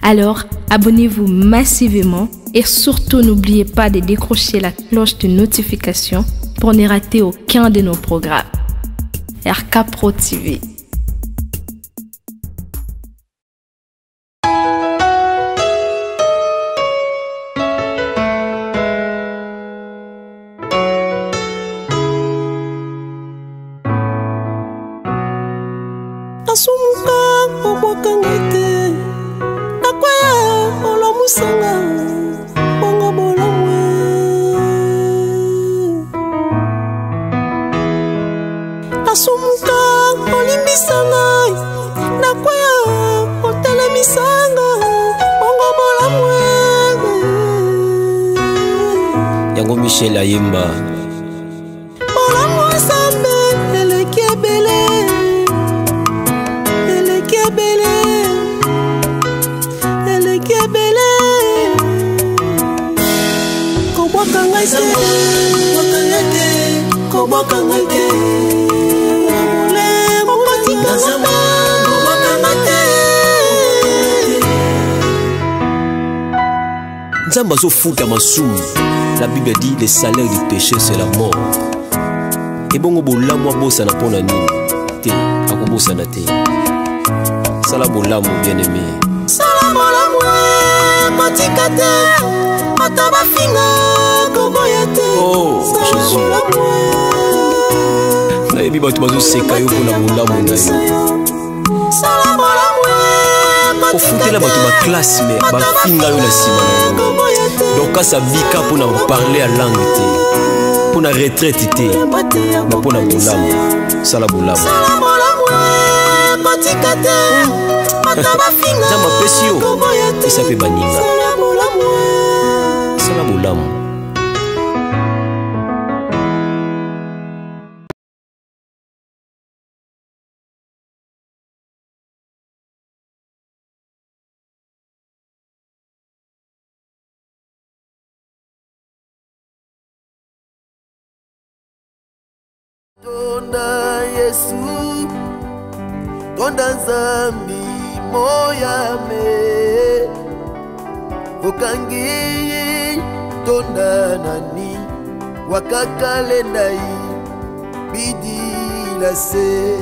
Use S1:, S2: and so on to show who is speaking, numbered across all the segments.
S1: Alors, abonnez-vous massivement et surtout n'oubliez pas de décrocher la cloche de notification pour ne rater aucun de nos programmes. RK Pro TV.
S2: Asumuka obokangete nakwaya olamusanga bongo bolamwe Asumuka olimbisanga nakwaya otelemisanga bongo bolamwe
S3: Yango Michel Ayemba
S2: bolamwe sambe elekebele
S3: Nzamba zo futa masumu. La Bible dit le salaire du péché c'est la mort. Et bongo bolamu abosa na pona nini te akobosa na te. Sala bolamu bien aimé.
S2: Sala bolamu kotikate ataba finga koboyate.
S3: Oh Jésus. Na yebi batu bazo seka yo pona bolamu na yo.
S2: Sala bolamu
S3: ofutela bato ba classe mais ba finga yo na sima na yo. Donc ça bika pona parler à langue te. Pona retraite te. Na pona bolamu. Sala bolamu.
S2: Sala bolamu kotikate ataba finga.
S3: Nzamba pesi yo. Isa pe baninga. Sala bolamu.
S4: Tonda Yesu, tonda Nzambi moyame, okangi tonda nani wakakalendai bidila se.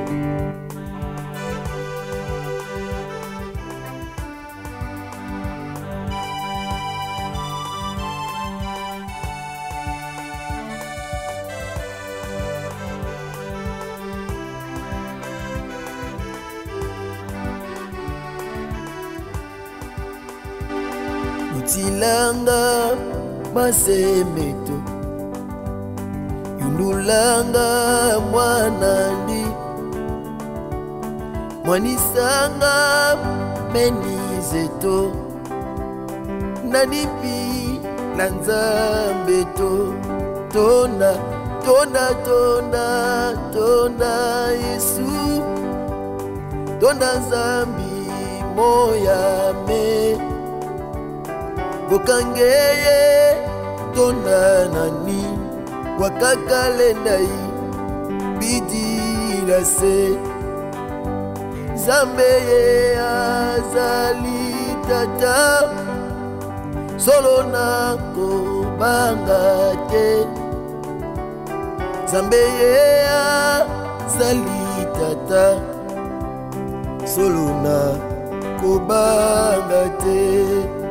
S4: Tilanga masemeto yundulanga mwanandi mwanisanga menizeto nanipi na Nzambeto tonda tonda tonda tonda Yesu tonda Nzambi moyame bokangeye tonda nani wakakalendai bidila se. Nzambe azali tata solo na kobanga te. Nzambe azali tata solo na kobanga te.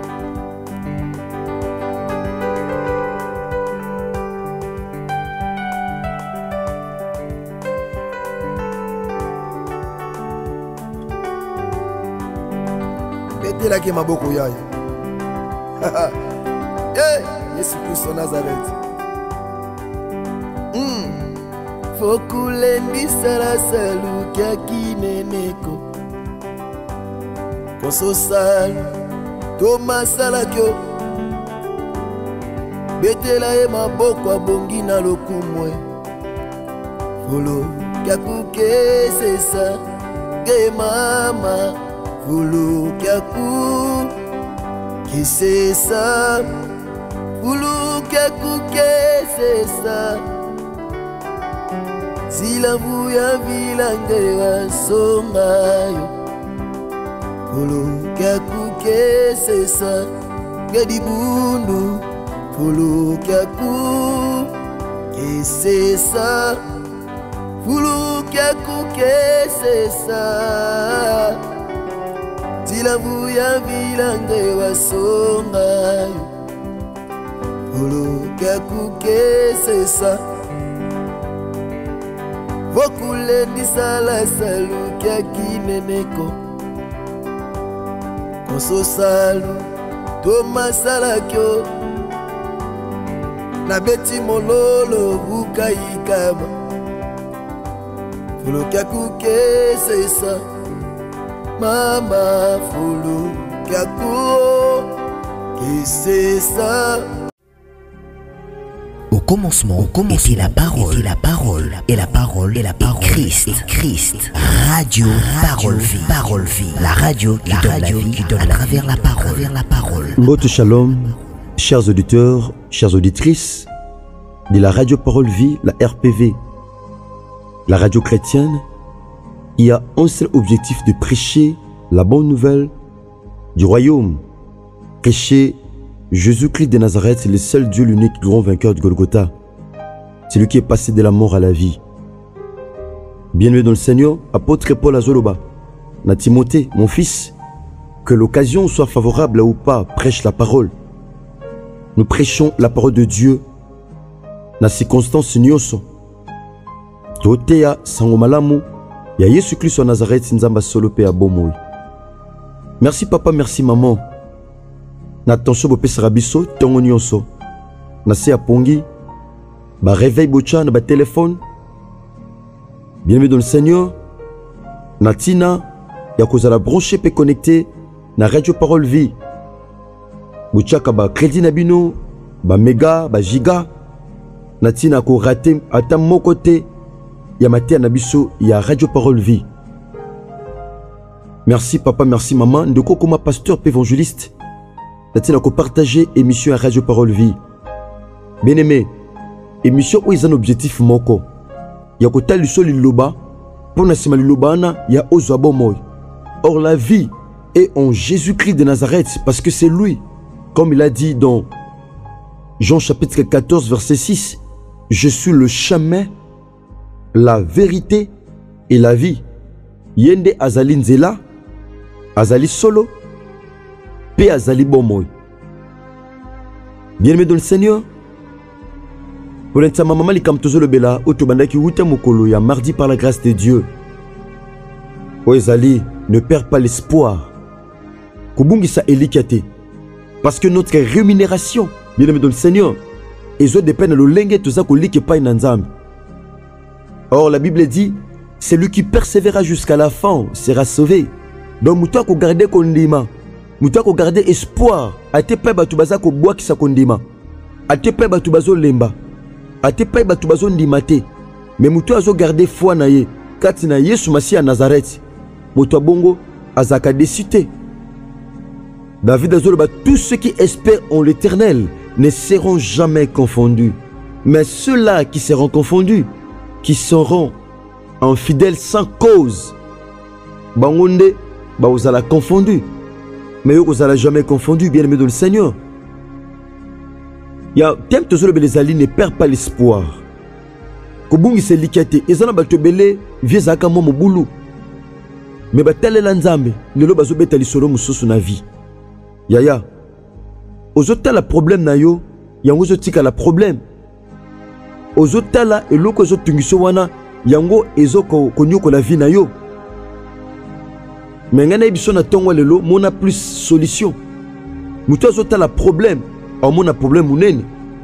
S4: Betelaki maboko yayo. Yesu Kristo Nazareth. Fokulendisa la salukia kineneko kososal tomasalakyo betela ye maboko abongi na lokumwe folo kyakukesesa ge mama folo kyaku kisesa folo kyakukesesa zilavu ya vilange wasongayo Fulu Kiaku Kesesa Gedibundu Fulu Kiaku Kesesa Fulu Kiaku Kesesa Tilavu ya vilange wasonga Fulu Kiaku Kesesa Vokule nisala salu Kiaki neneko Konso salu Toma salakyo Na beti mololo Vukaikama Fulu Kiaku Kesesa Mama Fulu Kiaku Kesesa.
S5: Au commencement était la parole, et la parole est Christ. Radio Parole Vie, la radio qui donne la vie à travers la parole.
S6: Mbote Shalom, chers auditeurs, chères auditrices de la radio Parole Vie, la RPV, la radio chrétienne, qui a un seul objectif de prêcher la bonne nouvelle du royaume, prêcher Jésus-Christ de Nazareth, c'est le seul Dieu, l'unique grand vainqueur du Golgotha. C'est lui qui est passé de la mort à la vie. Bienvenue dans le Seigneur, apôtre Paul Azoloba, na Timothée, mon fils, que l'occasion soit favorable ou pas, prêche la parole. Nous prêchons la parole de Dieu na circonstance nyoso. Totea sangomalamu ya Yesu Christ wa Nazareth nzamba solo pe abomoy. Merci papa, merci maman. Na attention bo pesera biso tongo nyonso. Na se apongi ba réveil bocha na ba téléphone. Bienvenue dans le Seigneur. Na tina ya kozala branché pe connecté na radio Parole Vie. Bochaka ba crédit na bino, ba méga, ba giga. Na tina ko raté ata mon côté ya maté na biso ya radio Parole Vie. Merci papa, merci maman. Ndeko koma pasteur pe évangéliste. Natina ko partager émission à Radio Parole Vie. Bien aimé, émission où ils ont un objectif moko. Ya ko tali so liloba, pour na sima liloba na ya ozo abomoy. Or la vie est en Jésus-Christ de Nazareth parce que c'est lui, comme il a dit dans Jean chapitre 14 verset 6, je suis le chemin, la vérité et la vie. Yende azali nzela, azali solo, P azali bomoy. Bien-aimé dans le Seigneur, pour l'instant maman likam tozolo bela otobandaki wuta mokolo ya mardi par la grâce de Dieu. Oezali, ne perds pas l'espoir. Kubungisa elikate. Parce que notre rémunération, bien-aimé dans le Seigneur, ezo dépend de l'olenge toza kolike pa inanzambe. Or la Bible dit, celui qui persévérera jusqu'à la fin sera sauvé. Donc muto ko garder kondima. Mutu ko garder espoir, ate pe batu baza ko boa kisa kondima. Ate pe batu bazo lemba. Ate pe batu bazo ndima te. Mais mutu azo garder foi na ye, kati na Yesu Masiya Nazareth. Mutu bongo azaka décité. David azoloba, tous ceux qui espèrent en l'Éternel ne seront jamais confondus. Mais ceux-là qui seront confondus, qui seront infidèles sans cause, bangonde ba ozala confondu. Mais vous n'allez jamais confondu, bien aimé dans le Seigneur. Il y a thème que les alliés ne perdent pas l'espoir. Kobungi se likete, ezana batobele viezaka mo mobulu. Mais batale lanzambe, lelo bazo betali solo mususu na vie. Yaya. Ozota la problème na yo, yango zotika la problème. Ozota la eloko zo tungiso wana, yango ezoko konyoko la vie na yo. Mais ngana biso na tongo lelo mona plus solution. Muto azota la problème, au mona problème munene.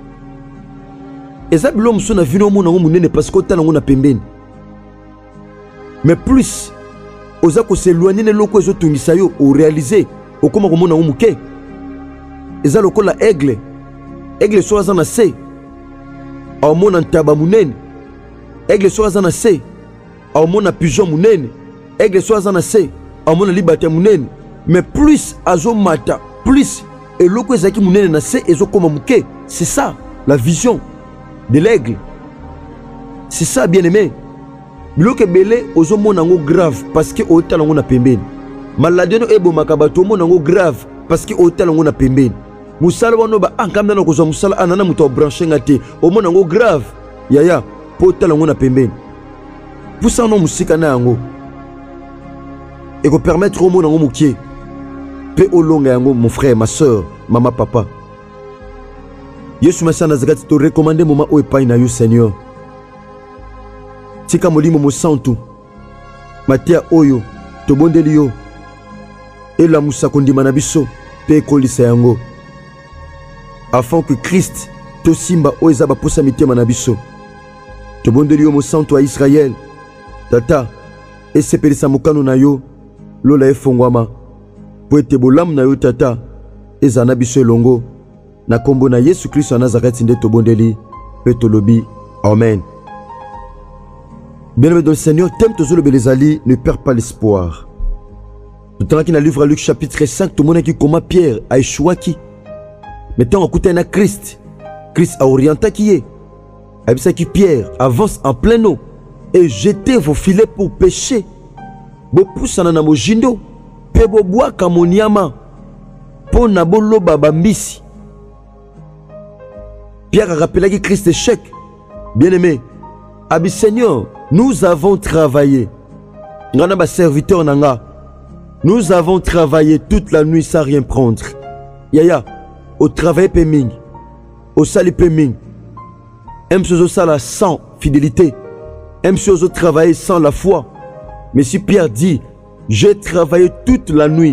S6: Eza bilo muso na vino mona munene parce que tala ngona pembeni. Mais plus oza ko s'éloigner ne loko ezo tungisa yo o réaliser o koma ko mona umuke. Eza lokola aigle. Aigle so azana se. Au mona ntaba munene. Aigle so azana se. Au mona pigeon munene. Aigle so azana se. Amona libate munene, mais plus azo mata, plus et loko ezaki munene na se ezo koma muke. C'est ça la vision de l'aigle. C'est ça bien aimé. Biloko belé ozo mona ngo grave parce que otala ngo na pembeni. maladie no ebomaka bato omona yango grave parce que otala yango na pembeni musala wana ba ankamna na kozwa musala anana moto abranche nga te omona yango grave yaya po otala yango na pembeni pusa no musika na yango ekopermettre omona yango mokie mpe olonga yango mon frère ma soeur mama papa Yesu Masiya Nazareth to recommande moment oyo epai na yo Seigneur tika molimo mosantu mateya oyo tobondeli yo elamusa kondima na biso mpe ekolisa yango afin que Christ tosimba oyo eza baposa mitema na biso tobondeli yo mosantu ya Israel tata esepelisa mokano na yo lola efongwama po ete bolamu na yo tata ezala na biso elongo na kombo na Yesu Kristo ya Nazareth nde tobondeli mpe tolobi amen. Bien-aimé dans le Seigneur, t'aimes tous les belezali, ne perds pas l'espoir. Tout le temps dans le livre Luc chapitre 5, tout le monde qui comment Pierre a échoué qui. Maintenant, on écoute un Christ. Christ a orienté qui est. Et puis ça qui Pierre avance en plein eau et jetez vos filets pour pêcher. Bo poussa na mojindo, pe bo bois kamoniama. Po na bo loba bambisi. Pierre a rappelé que Christ est échec. Bien-aimé, Abi Seigneur, nous avons travaillé. Ngana serviteur nanga. Nous avons travaillé toute la nuit sans rien prendre. Yaya, au travail peming, au sali peming. Aime ce sala sans fidélité. Aime ce travailler sans la foi. Mais si Pierre dit, j'ai travaillé toute la nuit.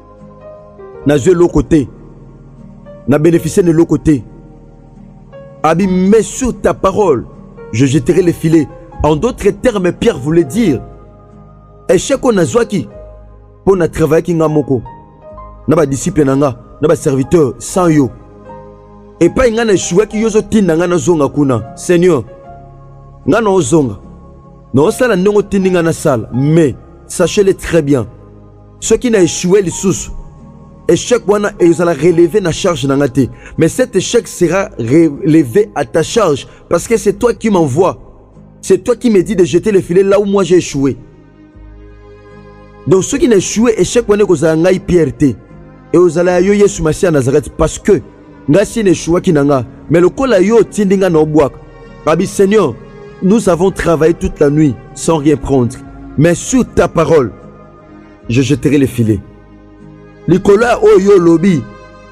S6: N'a joué l'autre côté. N'a bénéficié de l'autre côté. Abi, mets sur ta parole. Je jetterai les filets. En d'autres termes, Pierre voulait dire échec on a zoaki pour na travailler qui ngamoko. Naba disciple nanga, naba serviteur sans yo. Et pas ngana échoué qui yozo tinda ngana zonga kuna. Seigneur, ngana ozonga. Non sala ndongo tindinga na sala, mais sachez-le très bien. Ceux qui n'a échoué les sous échec wana et vous allez relever na charge nangate. Mais cet échec sera relevé à ta charge parce que c'est toi qui m'envoie. C'est toi qui me dis de jeter le filet là où moi j'ai échoué. Donc ceux qui n'ont échoué, échec wana ko za ngai Pierre te. Et vous allez yo Yesu Masiya Nazareth parce que ngasi n'échoua ki nanga. Mais le kola yo tindinga na obwak. Abi Seigneur, nous avons travaillé toute la nuit sans rien prendre. Mais sur ta parole, je jeterai le filet. Nicolas Oyo Lobi,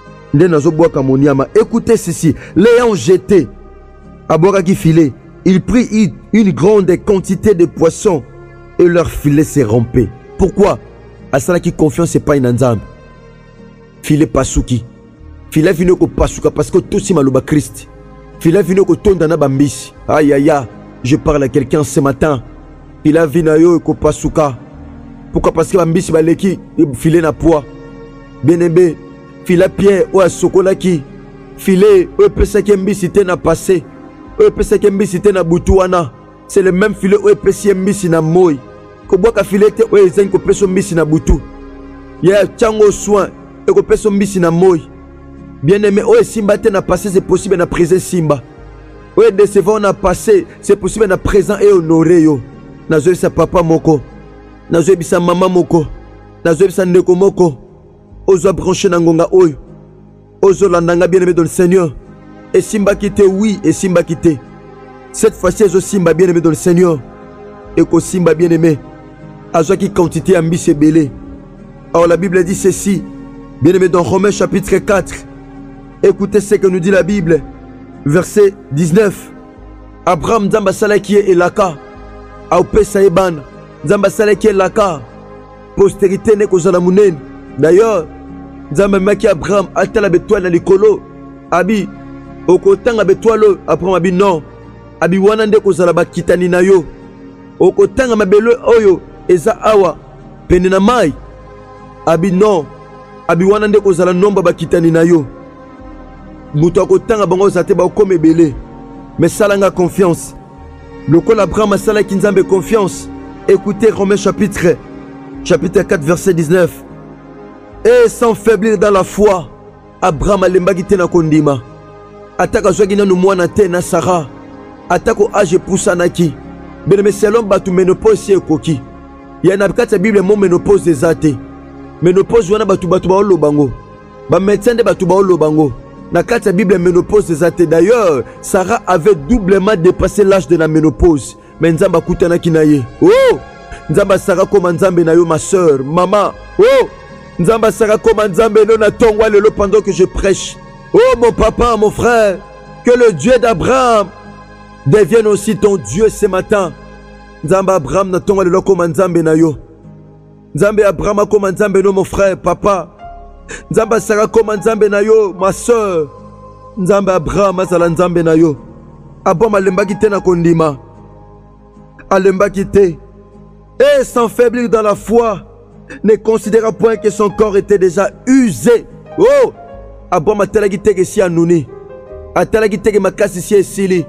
S6: écoutez ceci, l'ayant jeté à Boraki filet, il prit une grande quantité de poissons et leur filet s'est rompé. Pourquoi? À cela qui confiance c'est pas une ensemble. Filet pasuki. Filet vino ko pasuka parce que tout si maluba Christ. Filet vino ko tondana bambisi. Aïe aïe aïe, je parle à quelqu'un ce matin. Filet vino yo ko pasuka. Pourquoi? Parce que bambisi baleki filet na poids. Bien-aimé, filet Pierre ou à Sokolaki, filet ou pesa kembisi te na passé, ou pesa kembisi te na butuana, c'est le même filet ou pesa kembisi na moi. Ko boka filet te ou ezen ko pesa kembisi na butu. Ya chango soin et ko pesa kembisi na moi. Bien-aimé, ou simba te na passé c'est possible na présent simba. Ou décevant na passé c'est possible na présent et honoré yo. Na zo sa papa moko, na zo bisa maman moko, na zo bisa ndeko moko. Ozo branché nangonga oyo. Ozo landanga bien-aimé dans le Seigneur. Et simba quitté oui et simba quitté. Cette fois-ci ozo simba bien-aimé dans le Seigneur. Et ko simba bien-aimé. Azo qui quantité ambitieux belé. Alors la Bible dit ceci. Bien-aimé dans Romains chapitre 4. Écoutez ce que nous dit la Bible. Verset 19. Abraham Nzamba Salaki et Laka. Aoupe Saïban. Nzamba Salaki et Laka. Postérité n'est qu'aux alamunen. D'ailleurs, Nzamba maki Abraham atala betwala likolo. Abi okotanga betwalo Abraham abi non. Abi wana nde kozala bakitani na yo. Okotanga mabelo oyo eza awa pene na mai. Abi non. Abi wana nde kozala nomba bakitani na yo. Muto akotanga bango zate ba okome belé. Mais salanga confiance. Lokola Abraham asala ki Nzambe confiance. Écoutez Romains chapitre 4 verset 19. Et sans faiblir dans la foi, Abraham alembaki te na kondima. Ataka zwaki nanu mwana te na Sarah. Atako age pusanaki. Bien mais selon batu ménopause ekoki. Ya na kati ya Bible mo ménopause ezate. ménopause wana batu baolobango ba médecin de batu baolobango na kati ya Bible ménopause ezate. D'ailleurs Sarah avait doublement dépassé l'âge de la ménopause, mais nzamba akutanaki na ye. Oh nzamba Sarah koma nzambe na yo ma sœur, maman. Oh nzamba Sarah koma nzambe no na tongwa lelo pendant que je prêche. Oh mon papa, mon frère, que le Dieu d'Abraham devienne aussi ton Dieu ce matin. Nzamba Abraham na tongwa lelo koma nzambe na yo. Nzambe Abraham koma nzambe no mon frère, papa. Nzamba Sarah koma nzambe na yo ma sœur. Nzambe Abraham azala nzambe na yo. Abom alembaki te na kondima. Alembaki te. Et sans faiblir dans la foi, ne considéra point que son corps était déjà usé. Oh! Abom atalaki te ke si anuni. Atalaki te ke makasi si esili.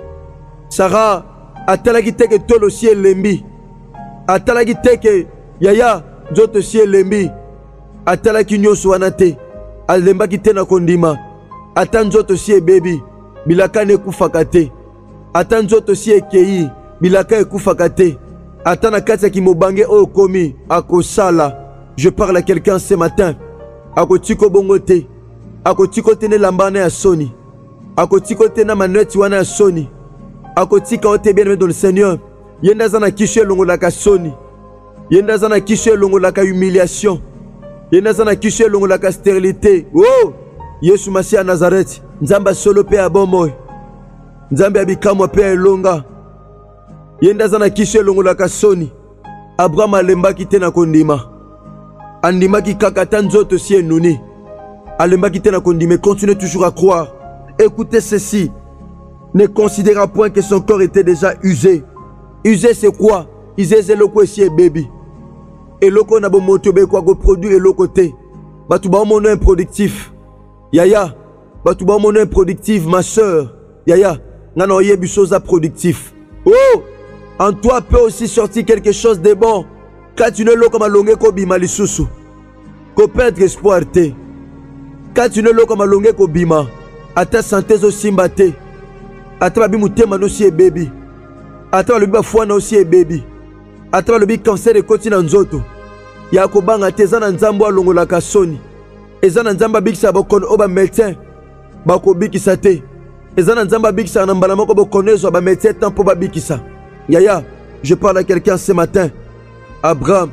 S6: Sarah atalaki te ke tolo si elembi. Atalaki te ke yaya nzoto si elembi. Atalaki nyonso wana te. Alembaki te na kondima. Ata nzoto si ebebi. Bilaka nekufaka te. Ata nzoto si ekei. Bilaka ekufaka te. Ata na kati ya kimobange oyo komi akosala. Je parle à quelqu'un ce matin. Akotiko bongo te. Akotiko te ne lambana ya soni. Akotiko te na maneti wana ya soni. Akotika ote bien dans le Seigneur. Yenda zana kishe longo la ka soni. Yenda zana kishe longo la ka humiliation. Yenda zana kishe longo la ka stérilité. Oh! Yesu Masiya ya Nazareth. Nzamba solo pe abomo. Nzambe abikamwa pe elonga. Yenda zana kishe longo la ka soni. Abraham alembaki te na kondima. Andimaki kaka ta nzoto si enuni. Alembaki te na kondima. Continue toujours à croire. Écoutez ceci. Ne considéra point que son corps était déjà usé. Usé c'est quoi? Usé c'est loko si baby. Et loko na bo motobe kwa go produit et loko te. Batu ba mono improductif. Yaya, batu ba mono improductif ma sœur. Yaya, ngana oyebi chose productif. Oh! En toi peut aussi sortir quelque chose de bon. Quand tu ne l'as comme longue ko bima lisusu. Ko perdre espoir te. Quand tu ne l'as comme longue ko bima. Ata santé zo simba te. Ata babi mutema no si baby. Ata babi bafwa na aussi baby. Ata babi cancer de koti na nzoto. Ya ko banga te zana nzambo alongola ka soni. Ezana nzamba bikisa bokon oba médecin. Bako bikisa te. Ezana nzamba bikisa na mbala moko bokonezo ba médecin tempo ba bikisa. Yaya, je parle à quelqu'un ce matin. Abraham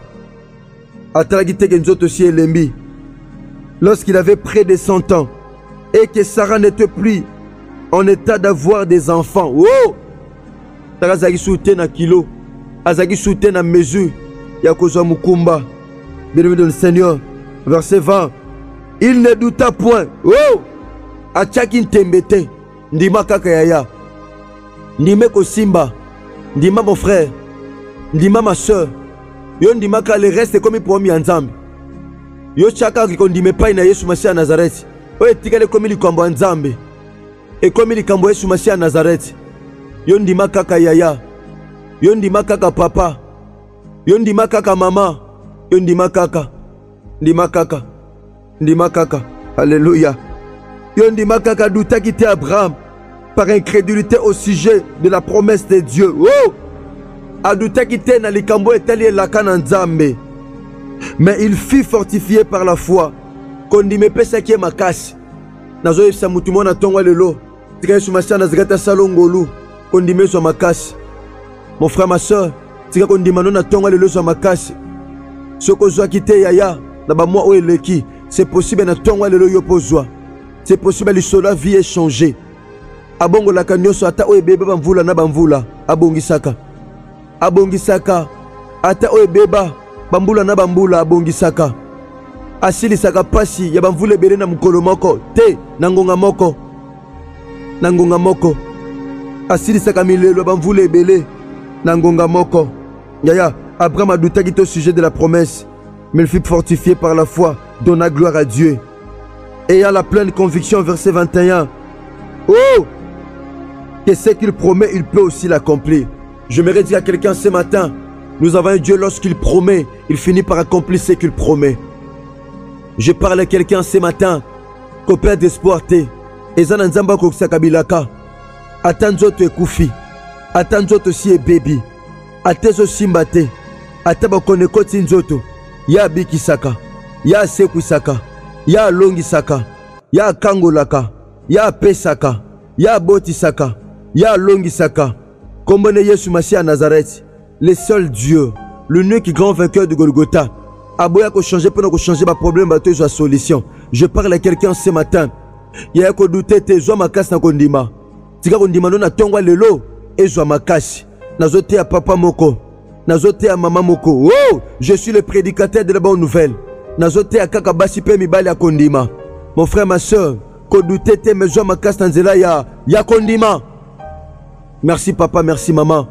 S6: atalaki te ke nzoto si elembi. Lorsqu'il avait près de 100 ans et que Sarah n'était plus en état d'avoir des enfants. Oh! Azaki soute na kilo. Azaki soute na mesure. Yakozwa mukumba. Bien-aimé dans le Seigneur. Verset 20. Il ne douta point. Oh! Achaki ntembete. Ndima kaka yaya. Ndime ko simba. Ndima mon frère. Ndima ma soeur. Yo ndima ka le reste comme pour mi nzambe. Yo chaka ki kondime pai na Yesu Masiya ya Nazareth. Oye tikale komi likambo ya nzambe. Et comme il kambo Yesu Masiya ya Nazareth. Yo ndima kaka yaya. Yo ndima kaka papa. Yo ndima kaka mama. Yo ndima kaka. Ndima kaka. Ndima kaka. Alléluia. Yo ndima kaka douta qui était Abraham par incrédulité au sujet de la promesse de Dieu. Oh! Adouta qui était na likambo etali la kana nzambe. Mais il fut fortifié par la foi. Kondime pesa qui est makasi. Nazo yesa mutu mona tongwa lelo. Tika Yesu Masiya na zikata salongolu. Kondime so makasi. Mon frère, ma soeur, tika kondima no na tongwa lelo so makasi. Soko zwa kite yaya na ba moi o eleki. C'est possible na tongwa lelo yo pozwa. C'est possible lisola vie est changée. Abongo la kanyoso ata o ebeba bamvula na bamvula. Abongisaka. Abongisaka. Ata o ebeba bambula na bambula abongisaka. Asilisaka pasi ya bamvula ebele na mukolo moko. Te na ngonga moko. Na ngonga moko. Asilisaka milelo bamvula ebele na ngonga moko. Yaya, Abraham a douté au sujet de la promesse, mais il fut fortifié par la foi, donna gloire à Dieu. Ayant la pleine conviction, verset 21. Oh! Que ce qu'il promet, il peut aussi l'accomplir. J'aimerais dire à quelqu'un ce matin, nous avons un Dieu, lorsqu'il promet, il finit par accomplir ce qu'il promet. Je parle à quelqu'un ce matin, copain d'espoir te. Ezana nzamba kokisakabilaka. Atanzoto ekufi. Atanzoto si baby. Atezo simbate. Ataba konekoti nzoto. Ya bikisaka. ya sekwisaka, ya alongisaka, ya akangolaka, ya apesaka, ya abotisaka, ya alongisaka. Kombone Yesu Masia à Nazareth, le seul Dieu, l'unique grand vainqueur de Golgotha. Aboya ko changer pour nous changer ma problème, bateau soit solution. Je parle à quelqu'un ce matin. Il y a ko douter te zo makasi na kondima. Tika kondima non na tongwa lelo et zo makasi. Nazote à papa moko. Nazote à maman moko. Oh, je suis le prédicateur de la bonne nouvelle. Nazote à kaka basi pe mibali à kondima. Mon frère, ma soeur, ko douter te me zo makasi na nzela ya kondima. Merci papa, merci maman.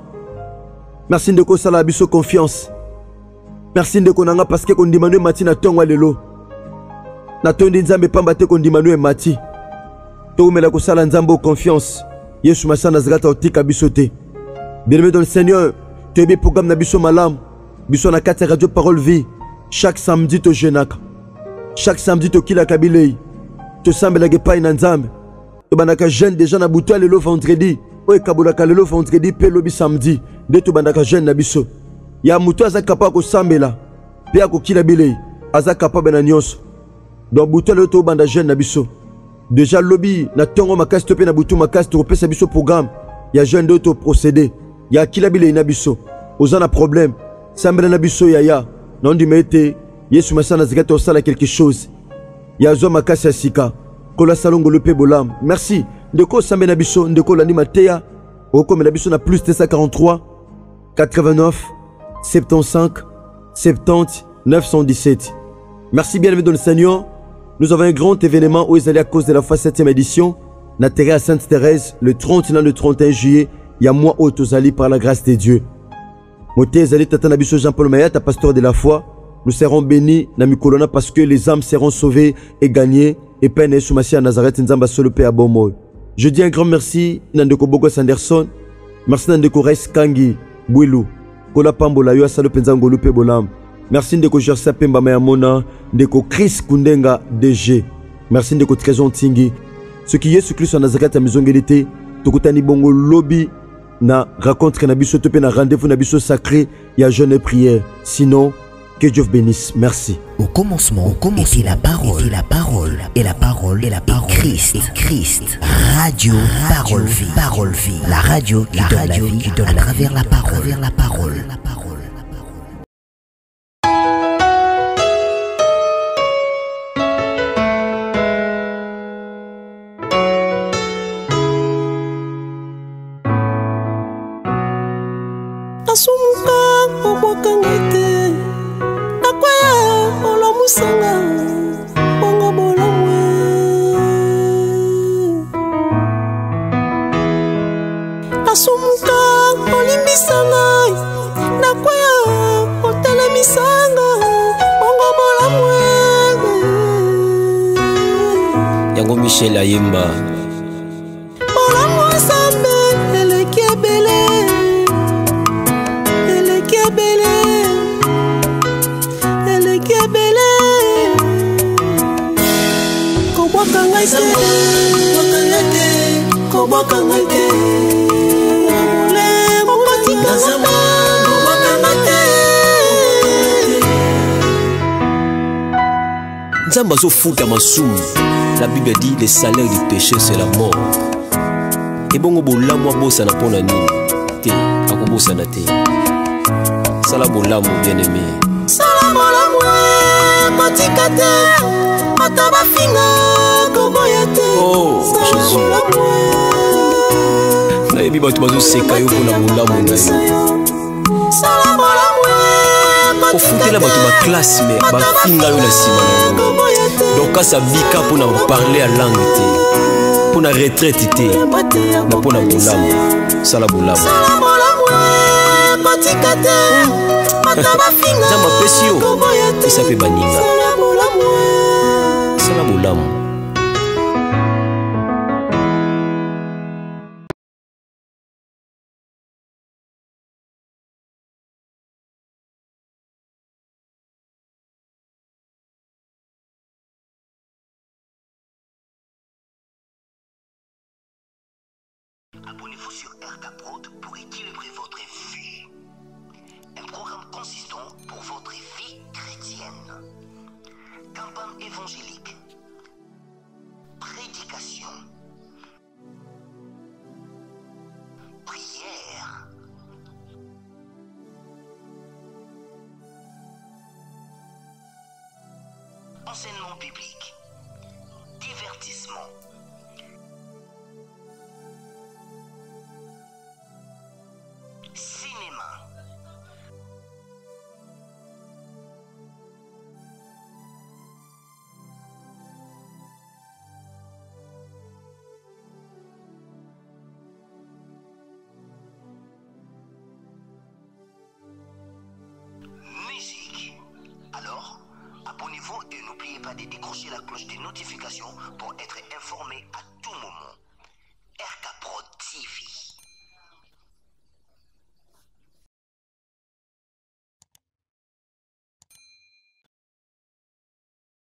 S6: Merci de ko sala biso confiance. Merci de konanga parce que kondima no mati na tongwa lelo. Na tondi nzambe pamba te kondima no mati. To mela ko sala nzambe confiance. Yesu Masia Nazareth otika biso te. Bien-aimé dans le Seigneur, tu es bien programme na biso malam. Biso na 4 radio parole vie. Chaque samedi to jenaka. Chaque samedi to kila kabilei. To sambe la gepa ina nzambe. To banaka jeune déjà na buto lelo vendredi. Oye kabulaka lelo vendredi pe lobi samedi. De to banaka jeune na biso. Ya muto aza capable ko sambela. Pe ko kila bilei. Aza capable na nyonso. Donc buto lelo to banda jeune na biso. Déjà lobby na tongo makasi to pe na buto makasi to pesa biso programme. Ya jeune d'auto procédé. Ya kila bilei na biso. Oza na problème. Sambela na biso ya. Non du mete. Yesu Masia Nazareth osala quelque chose. Ya zo makasi ya sika. Kola salongo lope bolam. Merci. Ndeko sambe na biso ndeko lani mateya. Oko me na biso na plus 243 89 75 70 917. Merci bien-aimé dans le Seigneur. Nous avons un grand événement où ils allaient à cause de la 7e édition. Natéré à Sainte-Thérèse le 30 le 31 juillet. Il y a moi Otozali par la grâce de Dieu. Moté Zali Tata Nabiso Jean-Paul Mayata, pasteur de la foi. Nous serons bénis na Mikolona parce que les âmes seront sauvées et gagnées. Et Père Yesu Masia à Nazareth Nzamba Solope à Bomoy. Je dis un grand merci Nandeko Bogos Anderson. Merci Nandeko Reis Kangi Bouilou. Kola Pambola Yo Asalo Penzango Lupe Bolam. Merci Ndeko Jersa Pemba Mayamona. Ndeko Chris Kundenga DG. Merci Ndeko Trésor Tingi. Ce qui est Christ en Nazareth à Mizongelité. Tokutani Bongo Lobby. Na rencontre na biso tope na rendez-vous na biso sacré. Il y a jeûne et prière. Sinon, que Dieu vous bénisse. Merci.
S5: Au commencement, était la parole, et la parole, et la parole, et la parole. Christ. Radio, parole, vie. La radio qui donne la vie, qui donne à travers la parole.
S2: Asumuka obwakanga te nakwaya olamusanga bongo bolamwe asumuka olimbisanga nakwaya otelemisanga bongo bolamwe
S3: yango Michel Ayemba
S2: bolamwe sambe eleki ebele
S3: Nzamba zo futa masumu. La Bible dit le salaire du péché c'est la mort. Et bongo bolamwa bosa na pona nini te akobosa na te. Sala bolamu bien-aimé.
S2: Sala bolamu kotika te mataba finga koboya te.
S3: Oh Jésus. Na yebi bato bazo seka yo pona bolamu na yo.
S2: Sala bolamu
S3: ofutela bato ba classe mais ba finga yo na sima na yo. Donc à sa vie ka pona parler à langue te. Pona retraite te. Na pona bolamu. Sala bolamu.
S2: Sala bolamu kotika te mataba finga.
S3: Nzamba pesi yo. Isa pe baninga. Sala bolamu.
S5: Abonnez-vous sur RK Prod pour équilibrer votre vie. Un programme consistant pour votre vie chrétienne.
S7: campagne évangélique, prédication, prière, enseignement biblique, divertissement, cinéma, musique. Alors, abonnez-vous et n'oubliez pas de décrocher la cloche des notifications pour être informé à tout moment. RK Pro TV.